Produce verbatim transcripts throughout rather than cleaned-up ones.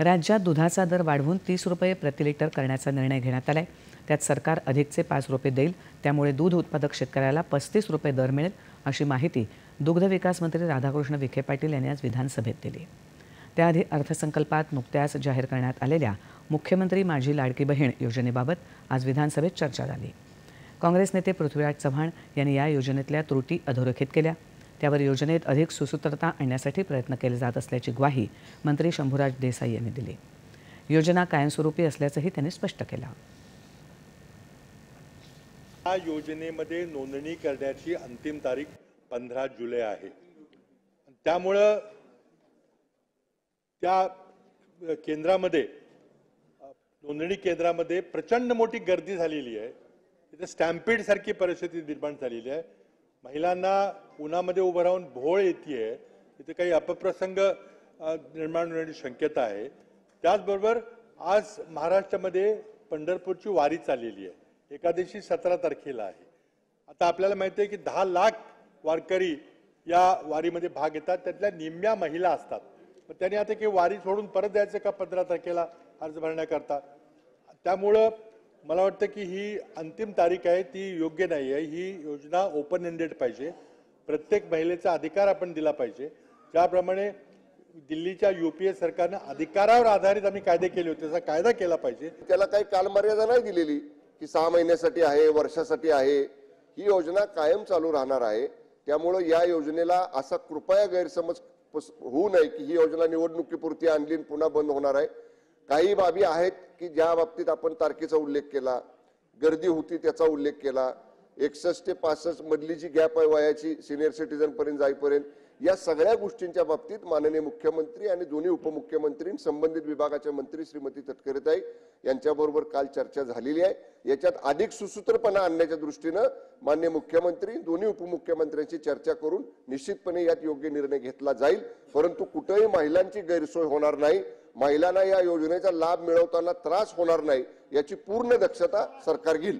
राज्यात दुधाचा दर वाढवून तीस रुपये प्रति लिटर करण्याचा निर्णय घेण्यात आलाय। त्यात सरकार अधिकचे पाच रुपये देईल, त्यामुळे दूध उत्पादक शेतकऱ्याला पस्तीस रुपये दर मिळेल, अशी माहिती दुग्ध विकास मंत्री राधाकृष्ण विखे पाटील यांनी आज विधानसभेत दिली। त्याआधी अर्थसंकल्पात नुकत्याच जाहीर करण्यात आलेल्या मुख्यमंत्री माझी लाडकी बहीण योजनेबाबत आज विधानसभेत चर्चा झाली। काँग्रेस नेते पृथ्वीराज चव्हाण यांनी या योजनेतल्या त्रुटी अधोरेखित केल्या। त्यावर योजनेत अधिक सुसूत्रता आणण्यासाठी प्रयत्न केले जात असल्याची ग्वाही मंत्री शंभूराज देसाई यांनी दिली। योजना कायमस्वरूपी असल्याचंही त्यांनी स्पष्ट केलं। या योजनेमध्ये नोंदणी करण्याची अंतिम तारीख पंधरा जुलै आहे। त्यामुळे त्या केंद्रामध्ये नोंदणी केंद्रामध्ये प्रचंड मोठी गर्दी झालेली आहे। तिथे स्टॅम्पीड सारखी परिस्थिती निर्माण झालेली आहे। महिलांना उन्हामध्ये उभं राहून भोळ येते, तिथे काही अपप्रसंग निर्माण होण्याची शक्यता आहे। त्याचबरोबर आज महाराष्ट्रामध्ये पंढरपूरची वारी चाललेली आहे। एकादशी सतरा तारखेला आहे। आता आपल्याला माहिती आहे की दहा लाख वारकरी या वारीमध्ये भाग घेतात, त्यातल्या निम्म्या महिला असतात। पण त्यांनी आता की वारी सोडून परत जायचं का पंधरा तारखेला अर्ज भरण्याकरता? त्यामुळं मला वाटतं की ही अंतिम तारीख आहे ती योग्य नाही आहे। ही योजना ओपन एंडेड पाहिजे, प्रत्येक महिलेचा अधिकार आपण दिला पाहिजे। ज्याप्रमाणे दिल्लीच्या यूपीए सरकारने अधिकारावर आधारित आम्ही कायदे केले होते, तसा कायदा केला पाहिजे। त्याला काही कालमर्यादा नाही दिलेली की सहा महिन्यासाठी आहे, वर्षासाठी आहे। ही योजना कायम चालू राहणार आहे। त्यामुळे या योजनेला असा कृपया गैरसमज होऊ नये की ही योजना निवडणुकीपुरती आणली आणि पुन्हा बंद होणार आहे। काही बाबी आहेत की ज्या बाबतीत आपण तारखेचा उल्लेख केला, गर्दी होती त्याचा उल्लेख केला, एकसष्ट ते पासष्ट मधली जी गॅप आहे वयाची सिनियर सिटीजन पर्यंत जाईपर्यंत, या सगळ्या गोष्टींच्या बाबतीत माननीय मुख्यमंत्री आणि दोन्ही उपमुख्यमंत्री संबंधित विभागाच्या मंत्री श्रीमती तटकरेताई यांच्याबरोबर काल चर्चा झालेली आहे। याच्यात अधिक सुसूत्रपणा आणण्याच्या दृष्टीने माननीय मुख्यमंत्री दोन्ही उपमुख्यमंत्र्यांची चर्चा करून निश्चितपणे यात योग्य निर्णय घेतला जाईल। परंतु कुठेही महिलांची गैरसोय होणार नाही, महिलांना या योजनेचा लाभ मिळवताना त्रास होणार नाही याची पूर्ण दक्षता सरकार घेईल।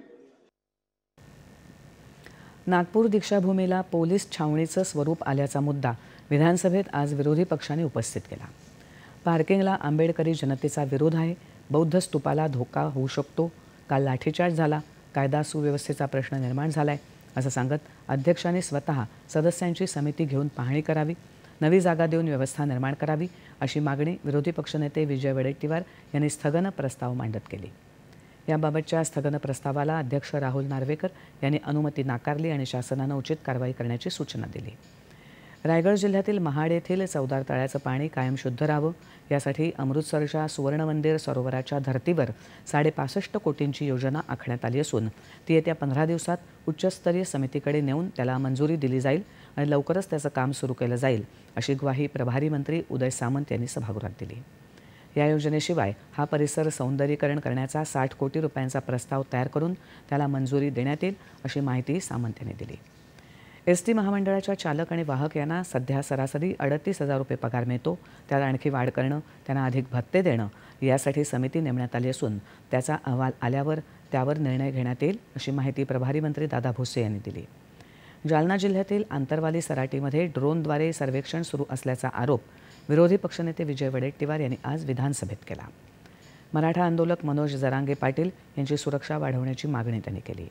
नागपूर दीक्षाभूमीला पोलीस छावणीचं स्वरूप आल्याचा मुद्दा विधानसभेत आज विरोधी पक्षांनी उपस्थित केला। पार्किंगला आंबेडकरी जनतेचा विरोध आहे, बौद्ध स्तूपाला धोका होऊ शकतो, काल लाठीचार्ज झाला, कायदा सुव्यवस्थेचा प्रश्न निर्माण झालाय असं सांगत अध्यक्षांनी स्वतः सदस्यांची समिती घेऊन पाहणी करावी, नवी जागा देऊन व्यवस्था निर्माण करावी अशी मागणी विरोधी पक्षनेते विजय वडेट्टीवार यांनी स्थगन प्रस्ताव मांडत केली। याबाबतच्या स्थगन प्रस्तावाला अध्यक्ष राहुल नार्वेकर यांनी अनुमती नाकारली आणि शासनाने उचित कारवाई करण्याची सूचना दिली। रायगड जिल्ह्यातील महाड येथील चौदार तळ्याचं पाणी कायम शुद्ध राहावं यासाठी अमृतसरच्या सुवर्णमंदिर सरोवराच्या धर्तीवर साडेपासष्ट कोटींची योजना आखण्यात आली असून ती येत्या पंधरा दिवसात उच्चस्तरीय समितीकडे नेऊन त्याला मंजुरी दिली जाईल आणि लवकरच त्याचं काम सुरू केलं जाईल अशी ग्वाही प्रभारी मंत्री उदय सामंत यांनी सभागृहात दिली। या योजनेशिवाय हा परिसर सौंदर्यीकरण करण्याचा साठ कोटी रुपयांचा प्रस्ताव तयार करून त्याला मंजुरी देण्यात येईल अशी माहिती सामंत यांनी दिली। एस टी महामंडळाच्या चालक आणि वाहक यांना सध्या सरासरी अडतीस हजार रुपये पगार मिळतो, त्यात आणखी वाढ करणं, त्यांना अधिक भत्ते देणं यासाठी समिती नेमण्यात आली असून त्याचा अहवाल आल्यावर त्यावर निर्णय घेण्यात येईल अशी माहिती प्रभारी मंत्री दादा भुसे यांनी दिली। जालना जिल्ह्यातील आंतरवाली सराटीमध्ये ड्रोनद्वारे सर्वेक्षण सुरू असल्याचा आरोप विरोधी पक्षनेते विजय वडेट्टीवार यांनी आज विधानसभेत केला। मराठा आंदोलक मनोज जरांगे पाटील यांची सुरक्षा वाढवण्याची मागणी त्यांनी केली।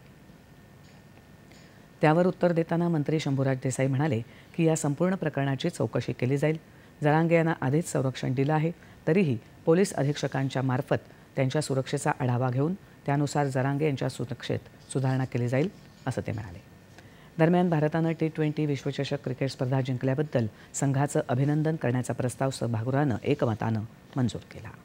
त्यावर उत्तर देताना मंत्री शंभूराज देसाई म्हणाले की या संपूर्ण प्रकरणाची चौकशी केली जाईल। जरांगे यांना आधीच संरक्षण दिलं आहे, तरीही पोलीस अधीक्षकांच्या मार्फत त्यांच्या सुरक्षेचा आढावा घेऊन त्यानुसार जरांगे यांच्या सुरक्षेत सुधारणा केली जाईल असं ते म्हणाले। दरम्यान भारतानं टी ट्वेंटी विश्वचषक क्रिकेट स्पर्धा जिंकल्याबद्दल संघाचं अभिनंदन करण्याचा प्रस्ताव सभागृहानं एकमतानं मंजूर केला।